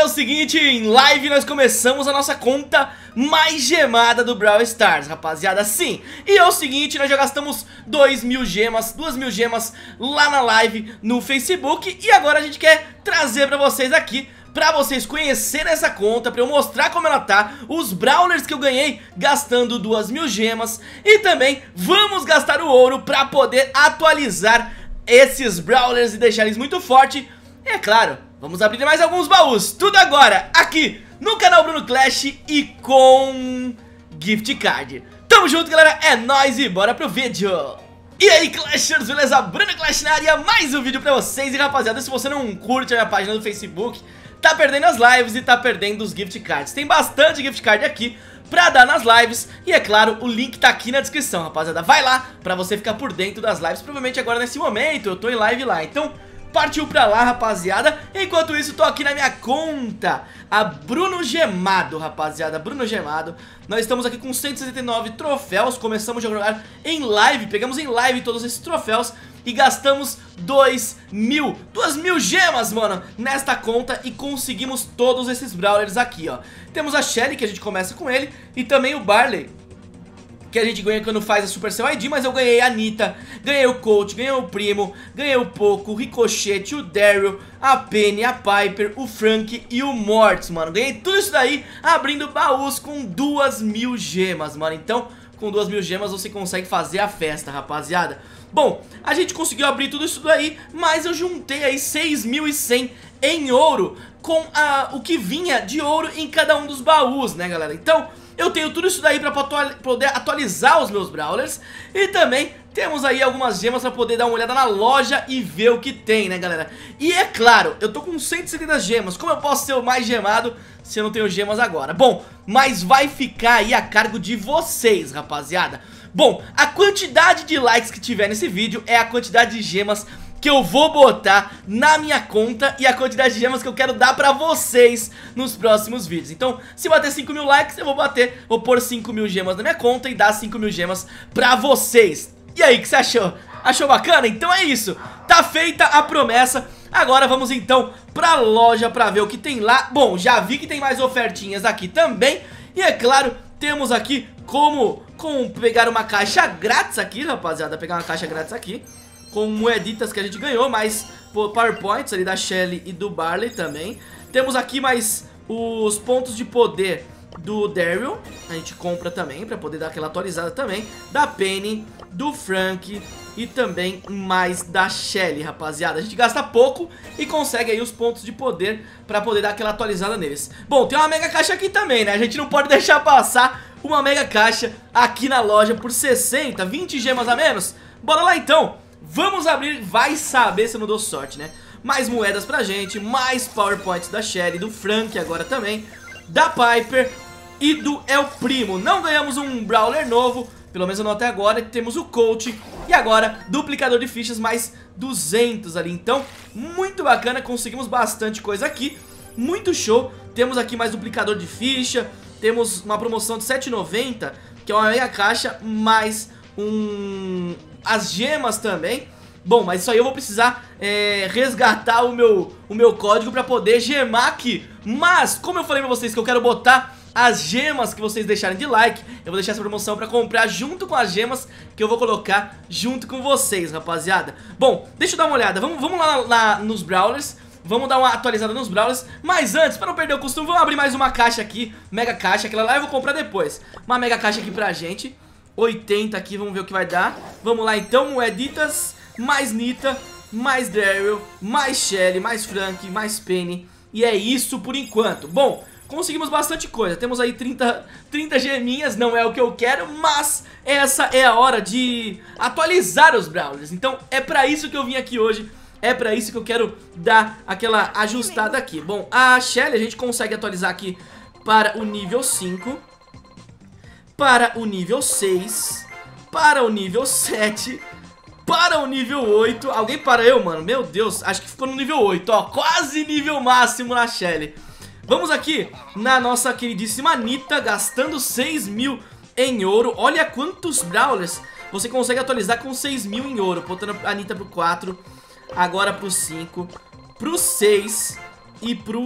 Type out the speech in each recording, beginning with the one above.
o seguinte, em live nós começamos a nossa conta mais gemada do Brawl Stars, rapaziada, sim. E é o seguinte, nós já gastamos 2.000 gemas, 2.000 gemas lá na live no Facebook. E agora a gente quer trazer pra vocês aqui, pra vocês conhecerem essa conta, pra eu mostrar como ela tá, os Brawlers que eu ganhei gastando 2.000 gemas. E também vamos gastar o ouro pra poder atualizar esses Brawlers e deixar eles muito fortes. E é claro, vamos abrir mais alguns baús, tudo agora, aqui no canal Bruno Clash e com Gift Card. Tamo junto, galera, é nóis e bora pro vídeo. E aí, Clashers, beleza? Bruno Clash na área, mais um vídeo pra vocês. E rapaziada, se você não curte a minha página do Facebook, tá perdendo as lives e tá perdendo os Gift Cards. Tem bastante Gift Card aqui pra dar nas lives. E é claro, o link tá aqui na descrição, rapaziada. Vai lá pra você ficar por dentro das lives. Provavelmente agora nesse momento eu tô em live lá, então partiu pra lá, rapaziada. Enquanto isso, tô aqui na minha conta, a Bruno Gemado, rapaziada, Bruno Gemado. Nós estamos aqui com 169 troféus. Começamos a jogar em live, pegamos em live todos esses troféus e gastamos 2.000 gemas, mano, nesta conta. E conseguimos todos esses Brawlers aqui, ó. Temos a Shelly, que a gente começa com ele, e também o Barley, que a gente ganha quando faz a Supercell ID. Mas eu ganhei a Nita, ganhei o Colt, ganhei o Primo, ganhei o Poco, o Ricochet, o Daryl, a Penny, a Piper, o Frank e o Mortis, mano. Ganhei tudo isso daí abrindo baús com 2.000 gemas, mano. Então, com 2.000 gemas você consegue fazer a festa, rapaziada. Bom, a gente conseguiu abrir tudo isso daí, mas eu juntei aí 6.100 em ouro com o que vinha de ouro em cada um dos baús, né, galera? Então eu tenho tudo isso daí pra poder atualizar os meus Brawlers. E também temos aí algumas gemas pra poder dar uma olhada na loja e ver o que tem, né, galera? E é claro, eu tô com 170 gemas. Como eu posso ser o mais gemado se eu não tenho gemas agora? Bom, mas vai ficar aí a cargo de vocês, rapaziada. Bom, a quantidade de likes que tiver nesse vídeo é a quantidade de gemas que eu vou botar na minha conta e a quantidade de gemas que eu quero dar pra vocês nos próximos vídeos. Então, se bater 5.000 likes, eu vou pôr 5.000 gemas na minha conta e dar 5.000 gemas pra vocês. E aí, o que você achou? Achou bacana? Então é isso, tá feita a promessa. Agora vamos então pra loja pra ver o que tem lá. Bom, já vi que tem mais ofertinhas aqui também. E é claro, temos aqui como pegar uma caixa grátis aqui, rapaziada. Pegar uma caixa grátis aqui com moeditas que a gente ganhou, mais powerpoints ali da Shelly e do Barley também. Temos aqui mais os pontos de poder do Daryl, a gente compra também pra poder dar aquela atualizada também. Da Penny, do Frank e também mais da Shelly, rapaziada. A gente gasta pouco e consegue aí os pontos de poder pra poder dar aquela atualizada neles. Bom, tem uma mega caixa aqui também, né? A gente não pode deixar passar uma mega caixa aqui na loja por 60, 20 gemas a menos. Bora lá então, vamos abrir, vai saber se eu não dou sorte, né? Mais moedas pra gente, mais powerpoints da Shelly, do Frank agora também, da Piper e do El Primo. Não ganhamos um Brawler novo, pelo menos não até agora. Temos o Colt e agora duplicador de fichas mais 200 ali. Então, muito bacana, conseguimos bastante coisa aqui, muito show. Temos aqui mais duplicador de ficha, temos uma promoção de 7,90, que é uma meia caixa, mais as gemas também. Bom, mas isso aí eu vou precisar resgatar o meu código pra poder gemar aqui. Mas, como eu falei pra vocês que eu quero botar as gemas que vocês deixarem de like, eu vou deixar essa promoção pra comprar junto com as gemas que eu vou colocar junto com vocês, rapaziada. Bom, deixa eu dar uma olhada, vamos lá nos Brawlers. Vamos dar uma atualizada nos Brawlers. Mas antes, para não perder o costume, vamos abrir mais uma caixa aqui. Mega caixa, aquela lá eu vou comprar depois. Uma mega caixa aqui pra gente, 80 aqui, vamos ver o que vai dar. Vamos lá então, moeditas, mais Nita, mais Daryl, mais Shelly, mais Frank, mais Penny. E é isso por enquanto. Bom, conseguimos bastante coisa. Temos aí 30 geminhas, não é o que eu quero, mas essa é a hora de atualizar os Brawlers. Então é pra isso que eu vim aqui hoje. É pra isso que eu quero dar aquela ajustada aqui. Bom, a Shelly a gente consegue atualizar aqui para o nível 5, para o nível 6, para o nível 7, para o nível 8. Alguém para eu, mano? Meu Deus, acho que ficou no nível 8, ó. Quase nível máximo na Shelly. Vamos aqui na nossa queridíssima Nita, gastando 6.000 em ouro. Olha quantos Brawlers você consegue atualizar com 6.000 em ouro. Botando a Nita pro 4, agora pro 5, pro 6 e pro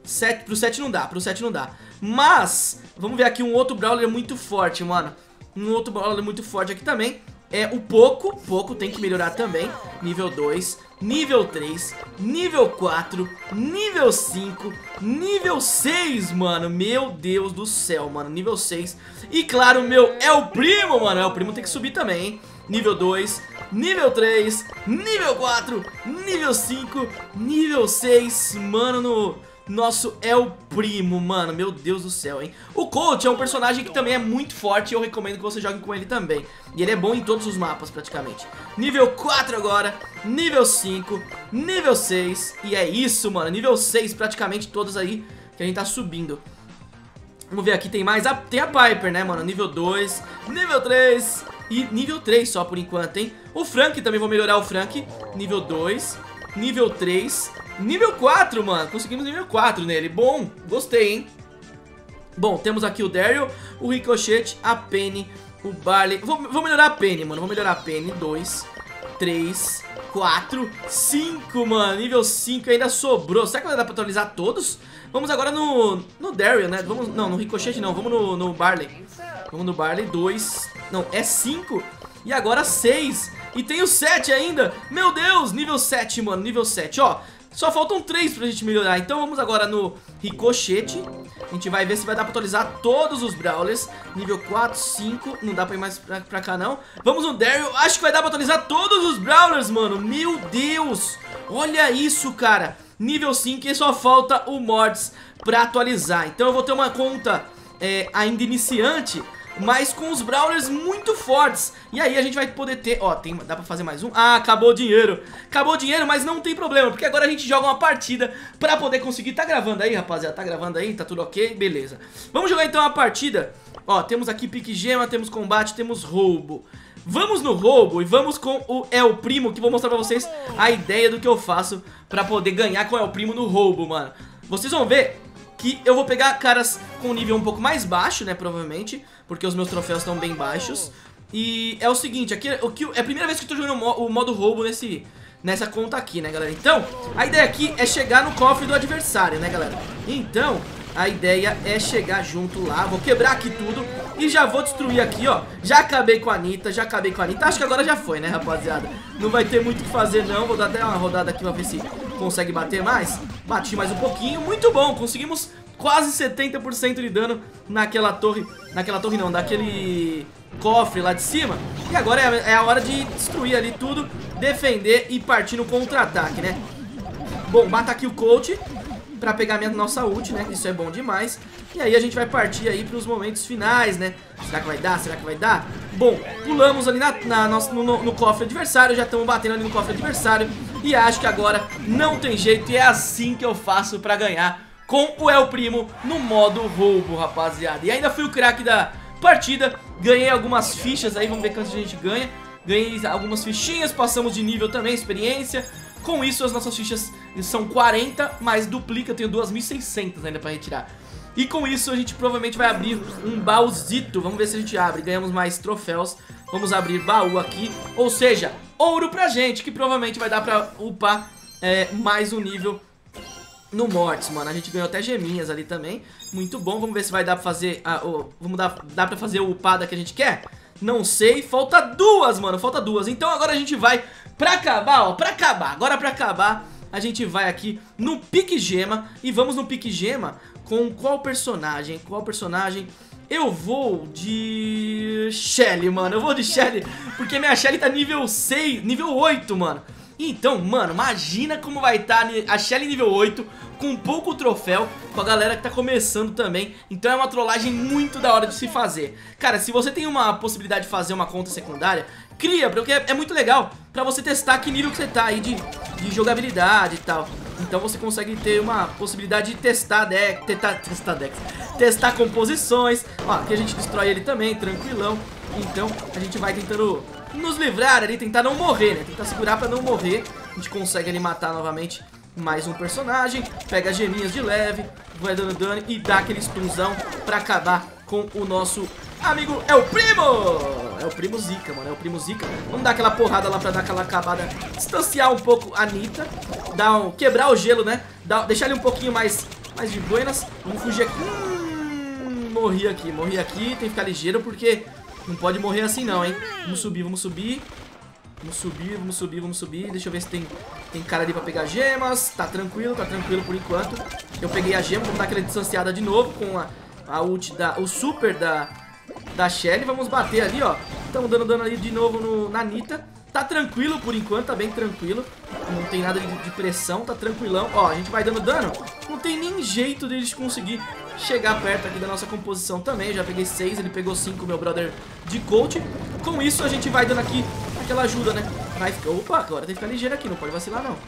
Pro 7 não dá, pro 7 não dá. Mas, vamos ver aqui um outro Brawler muito forte, mano. Um outro Brawler muito forte aqui também. É o Poco. Poco tem que melhorar também. Nível 2, nível 3, nível 4, nível 5, nível 6, mano. Meu Deus do céu, mano. Nível 6. E claro, meu El Primo, mano. El Primo tem que subir também, hein. Nível 2, nível 3, nível 4, nível 5, nível 6, mano, no nosso El Primo, mano, meu Deus do céu, hein. O Colt é um personagem que também é muito forte e eu recomendo que você jogue com ele também. E ele é bom em todos os mapas, praticamente. Nível 4 agora, nível 5, nível 6, e é isso, mano, nível 6 praticamente todos aí que a gente tá subindo. Vamos ver aqui, tem mais, tem a Piper, né, mano, nível 2, nível 3... E nível 3 só por enquanto, hein. O Frank também, vou melhorar o Frank. Nível 2, nível 3, nível 4, mano. Conseguimos nível 4 nele, bom, gostei, hein. Bom, temos aqui o Daryl, o Ricochet, a Penny, o Barley. Vou melhorar a Penny, mano, vou melhorar a Penny. 2, 3, 4, 5, mano. Nível 5 ainda sobrou. Será que vai dar pra atualizar todos? Vamos agora no Daryl, né? Não, no Ricochet não, vamos no Barley. Vamos no Barley, 2, não, é 5. E agora 6. E tem o 7 ainda. Meu Deus, nível 7, mano, nível 7, ó. Só faltam 3 pra gente melhorar. Então vamos agora no Ricochet. A gente vai ver se vai dar pra atualizar todos os Brawlers. Nível 4, 5, não dá pra ir mais pra cá não. Vamos no Daryl, acho que vai dar pra atualizar todos os Brawlers, mano. Meu Deus, olha isso, cara. Nível 5 e só falta o Mortis pra atualizar. Então eu vou ter uma conta ainda iniciante, mas com os Brawlers muito fortes. E aí a gente vai poder ter, ó, dá pra fazer mais um. Ah, acabou o dinheiro. Acabou o dinheiro, mas não tem problema, porque agora a gente joga uma partida pra poder conseguir. Tá gravando aí, rapaziada? Tá gravando aí? Tá tudo ok? Beleza. Vamos jogar então uma partida. Ó, temos aqui pique gema, temos combate, temos roubo. Vamos no roubo e vamos com o El Primo, que vou mostrar pra vocês a ideia do que eu faço pra poder ganhar com o El Primo no roubo, mano. Vocês vão ver que eu vou pegar caras com nível um pouco mais baixo, né, provavelmente, porque os meus troféus estão bem baixos. E é o seguinte, aqui é a primeira vez que eu tô jogando o modo roubo nessa conta aqui, né, galera. Então, a ideia aqui é chegar no cofre do adversário, né, galera. Então, a ideia é chegar junto lá, vou quebrar aqui tudo e já vou destruir aqui, ó. Já acabei com a Anitta, acho que agora já foi, né, rapaziada. Não vai ter muito o que fazer não, vou dar até uma rodada aqui pra ver se consegue bater mais. Bati mais um pouquinho, muito bom, conseguimos quase 70% de dano naquela torre não, daquele cofre lá de cima. E agora é a hora de destruir ali tudo, defender e partir no contra-ataque, né. Bom, mata aqui o Colt pra pegar nossa ult, né, isso é bom demais. E aí a gente vai partir aí pros momentos finais, né. Será que vai dar? Será que vai dar? Bom, pulamos ali no cofre adversário, já estamos batendo ali no cofre adversário. E acho que agora não tem jeito e é assim que eu faço pra ganhar com o El Primo no modo roubo, rapaziada. E ainda fui o craque da partida, ganhei algumas fichas aí, vamos ver quanto a gente ganha. Ganhei algumas fichinhas, passamos de nível também, experiência. Com isso as nossas fichas são 40, mas duplica, eu tenho 2.600 ainda pra retirar. E com isso a gente provavelmente vai abrir um baúzito, vamos ver se a gente abre, ganhamos mais troféus. Vamos abrir baú aqui, ou seja, ouro pra gente, que provavelmente vai dar pra upar mais um nível no Mortis, mano. A gente ganhou até geminhas ali também, muito bom. Vamos ver se vai dar pra fazer, dá pra fazer o upada que a gente quer? Não sei, falta duas, mano, falta duas. Então agora a gente vai, pra acabar, ó, agora pra acabar, a gente vai aqui no pique gema. E vamos no pique gema com qual personagem? Eu vou de Shelly, mano. Eu vou de Shelly, porque minha Shelly tá nível 6, nível 8, mano. Então, mano, imagina como vai estar a Shelly nível 8 com pouco troféu, com a galera que tá começando também. Então é uma trollagem muito da hora de se fazer. Cara, se você tem uma possibilidade de fazer uma conta secundária, cria, porque é muito legal pra você testar que nível que você tá aí de jogabilidade e tal. Então você consegue ter uma possibilidade de testar testar composições. Ó, aqui a gente destrói ele também, tranquilão. Então a gente vai tentando nos livrar ali, tentar não morrer, né? Tentar segurar pra não morrer. A gente consegue ali matar novamente mais um personagem. Pega as geminhas de leve, vai dando dano e dá aquele stunzão pra acabar com o nosso amigo El Primo. É o Primo Zica, mano, é o Primo Zica. Vamos dar aquela porrada lá pra dar aquela acabada, distanciar um pouco a Anitta, quebrar o gelo, né? Deixar ele um pouquinho mais mais de buenas. Vamos fugir aqui. Morri aqui. Tem que ficar ligeiro porque não pode morrer assim não, hein. Vamos subir. Vamos subir. Deixa eu ver se tem cara ali pra pegar gemas. Tá tranquilo por enquanto. Eu peguei a gema, vamos dar aquela distanciada de novo com a ult o super da Shelly. Vamos bater ali, ó. Estamos dando dano ali de novo na Nita. Tá tranquilo por enquanto, tá bem tranquilo. Não tem nada de pressão, tá tranquilão. Ó, a gente vai dando dano. Não tem nem jeito deles conseguir chegar perto aqui da nossa composição também. Eu já peguei 6, ele pegou 5, meu brother de coach. Com isso a gente vai dando aqui aquela ajuda, né? Opa, agora tem que ficar ligeiro aqui, não pode vacilar não.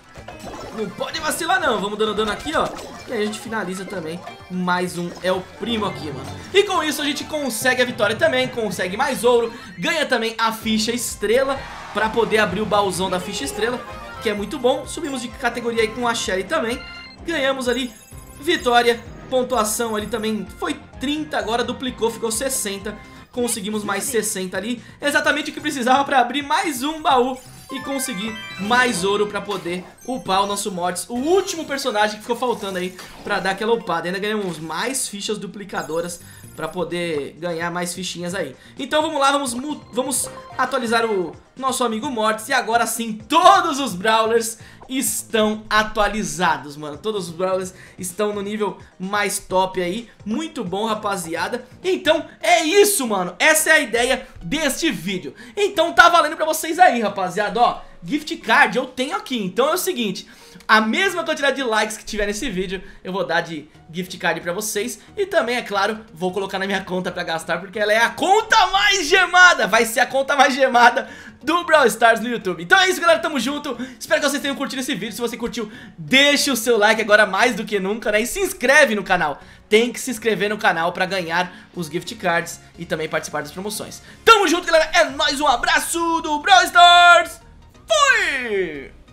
Não pode vacilar não, vamos dando dano aqui, ó. E aí a gente finaliza também. Mais um é o primo aqui, mano. E com isso a gente consegue a vitória também. Consegue mais ouro. Ganha também a ficha estrela pra poder abrir o baúzão da ficha estrela, que é muito bom. Subimos de categoria aí com a Shelly também. Ganhamos ali vitória. Pontuação ali também foi 30, agora duplicou, ficou 60. Conseguimos mais 60 ali. Exatamente o que precisava pra abrir mais um baú e conseguir mais ouro pra poder upar o nosso Mortis, o último personagem que ficou faltando aí pra dar aquela upada. Ainda ganhamos mais fichas duplicadoras pra poder ganhar mais fichinhas aí. Então vamos lá, vamos atualizar o nosso amigo Mortis. E agora sim, todos os Brawlers estão atualizados, mano. Todos os Brawlers estão no nível mais top aí. Muito bom, rapaziada. Então é isso, mano. Essa é a ideia deste vídeo. Então tá valendo pra vocês aí, rapaziada. Ó, gift card eu tenho aqui. Então é o seguinte, a mesma quantidade de likes que tiver nesse vídeo eu vou dar de gift card pra vocês. E também, é claro, vou colocar na minha conta pra gastar, porque ela é a conta mais gemada. Vai ser a conta mais gemada do Brawl Stars no YouTube. Então é isso, galera, tamo junto. Espero que vocês tenham curtido esse vídeo. Se você curtiu, deixa o seu like agora mais do que nunca, né? E se inscreve no canal. Tem que se inscrever no canal pra ganhar os gift cards e também participar das promoções. Tamo junto, galera, é nóis, um abraço do Brawl Stars. Fui!